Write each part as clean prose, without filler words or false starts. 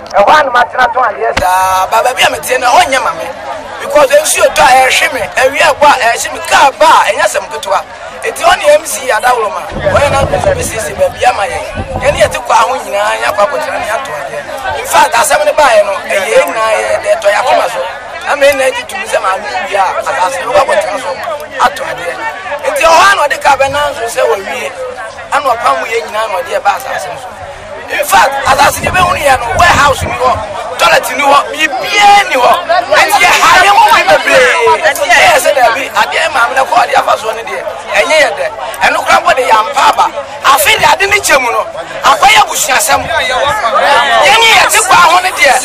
e wan matena to ade sa baba bia metie na onye mame because ensu oto a ehweme awie kwa ehweme ka ba enya sem ketwa eti on MC adawro ma oye na bisi ba bia ma ye ene yeti kwa ho nyina anya kwa kotena ne ato ade in fact asem ne ba ye no eye na ye de to yakoma so amen na eti tumize ma bia atase kwa kotena so ato ade eti o ha no de ka be na so se wawie ano pamu ye nyina no de ba asase so. In fact, as I see the warehouse in your toilet in your BPN, and you have your and yes, I dare mamma for the first one day, and yet, and look at what the young papa. I feel that didn't chemuno. I pay a bush and some. Yenny, I took 100 years.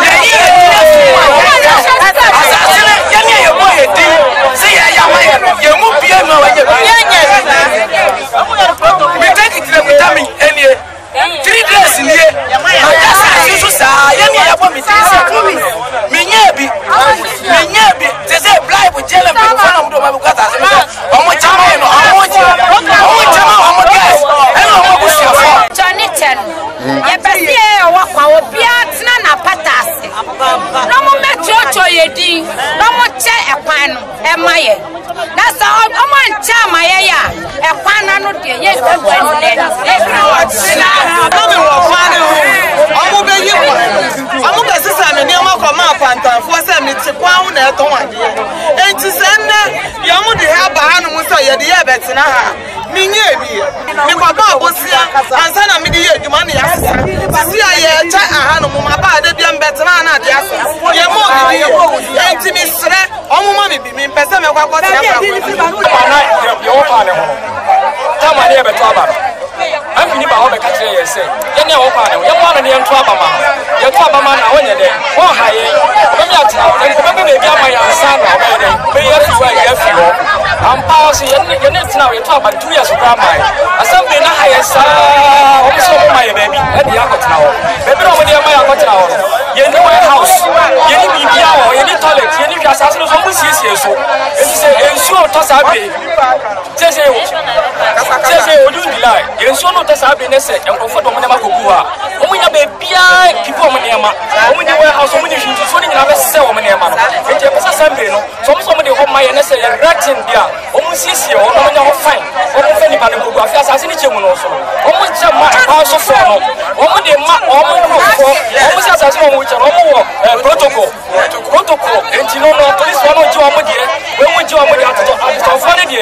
See, you move piano and we take it to the vitamin and 3 days in here. I just say, I want me to say, Minyabi, they say, blind with jelly, but I'm going to go to how much time I want you, how much guys, and I want to see you. Jonathan, I walk our beards, Nana Patas. No more metro, Yedi, no more chair, a pan, and my. That's all. I'm on Chamaya, a pan, and not yes, I'm going to go to the say, you know, you want to name Trabama. Your Trabama, when you're there, or high, when you're town, and probably get my son, but you have to wear your fuel. I'm passing your next now, you talk about 2 years of grandma. I something I also my baby, and the other now. Maybe over there, my other now. You know, a house, you need to be out, you need toilet, you need to assassin almost here. So, it's a sure toss up. Say, you do the lie. You so not as happiness and comfort of Manamacua. Only a baby, people of Manama, only the warehouse, only the shooting of a cell of Manama. It's a person, somebody home my and say, Ratin, dear, almost 6 years, or fine, or anybody who has assassination also. Almost a house of form, only the map, almost as a small which are protocol, and you know, police one or two of the when we join with the funny year,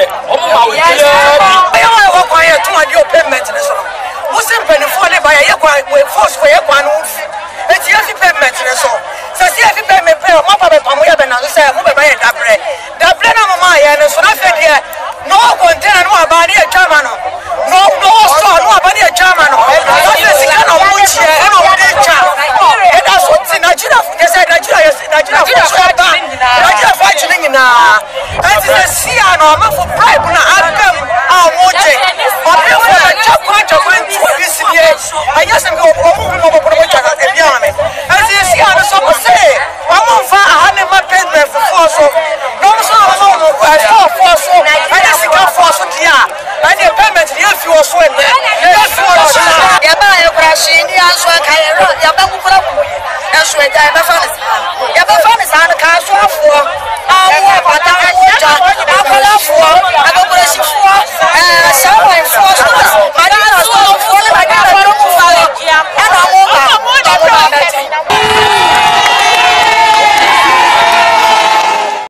your payment. What's in Penifone by a force for your one? It's your payment. So, see if you pay me, pay my papa, and we have another say, move by a dabre. Dabre, my and so I said, yeah, no container, no about a German. No, store, no about a German. That's the kind of which and over the child. And that's what's in Nigeria. They said Nigeria fighting in that is a sea and I'm for bribe. I'm watching. I guess I'm going to go as you see, I'm so say, I'm on fire. I had my payment for force. No, I saw force. I just got force. I need payment. Yes, you are sweating. Yes, you are crashing. Yes,